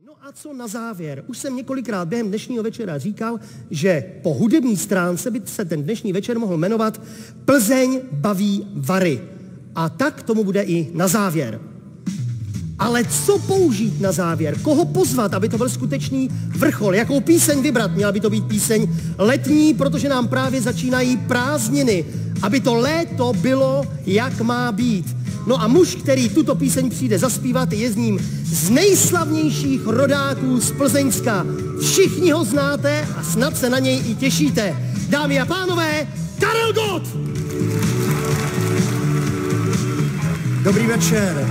No a co na závěr? Už jsem několikrát během dnešního večera říkal, že po hudební stránce by se ten dnešní večer mohl jmenovat Plzeň baví vary. A tak tomu bude i na závěr. Ale co použít na závěr? Koho pozvat, aby to byl skutečný vrchol? Jakou píseň vybrat? Měla by to být píseň letní, protože nám právě začínají prázdniny. Aby to léto bylo, jak má být. No a muž, který tuto píseň přijde zaspívat, je z ním z nejslavnějších rodáků z Plzeňska. Všichni ho znáte a snad se na něj i těšíte. Dámy a pánové, Karel Gott! Dobrý večer.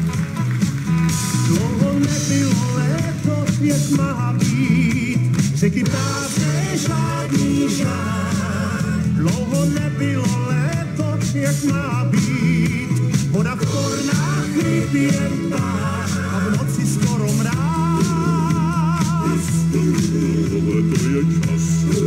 Dlouho nebylo léto, jak má být, řeky prázdné, žádný žár. Dlouho nebylo léto, jak má být, voda v tornách ryby jen pár a v noci skoro mráz. Léto je čas.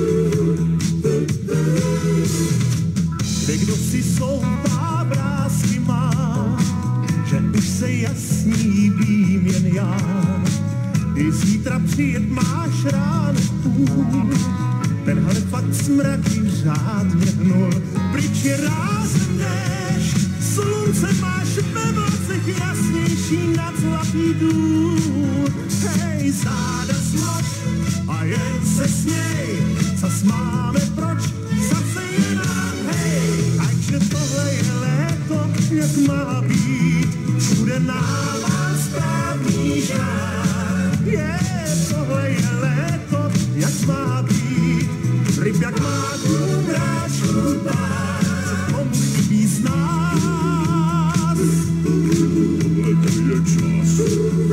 Kde kdo si soupá brázky má, že už se jasný vím jen já. Ty zítra přijet máš ráno půl, tenhle fakt smraky řádně hnul. Pryč je rázem déšť, slunce máš ve vlasech jasnější nad zlatý důl. Hej, záda smoč a jen se směj, zas máme proč, zase je nám hej. Takže tohle je léto, jak má být, všude nává správný žár. Tohle je léto, jak má být, ryb jak má kůmráčů pár, co komu chybí z nás. Tohle je čas.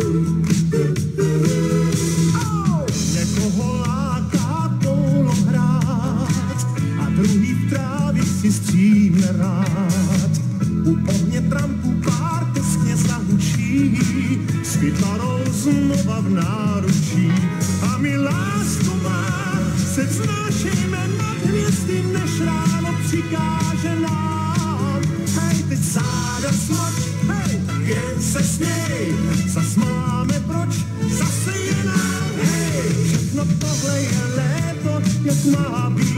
Někoho láká polo hrát a druhý v trávě si stříhne rád. U ohně trampu pár teskně zahučí, s kytarou znova v náručí. A my lásku má, se vznášejme nad hvězdy, než ráno přikáže nám. Hej, teď záda smoč, hej, jen se směj, zas máme proč, zase je nám, hej. Všechno tohle je léto, jak má být.